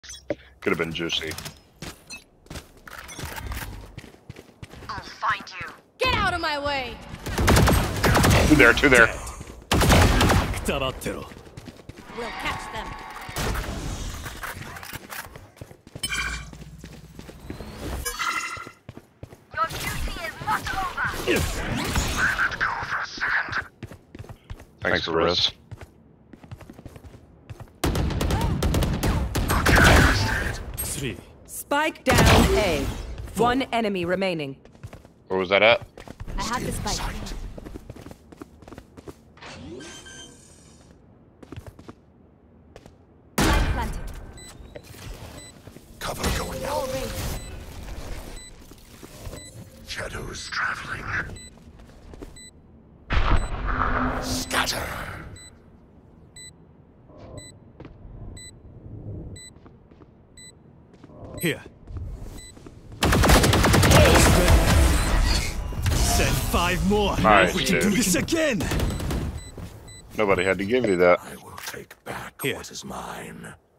Could have been juicy. I'll find you. Get out of my way. Two there. We'll catch them. Your duty is not over. Let go for a second. Thanks, Riz. Spike down A. One enemy remaining. Where was that at? I have the spike. Planted. Cover going out. Shadows traveling. Scatter. Here. Send 5 more. Nice, We can do dude. this again. Nobody had to give you that. I will take back Here. what is mine.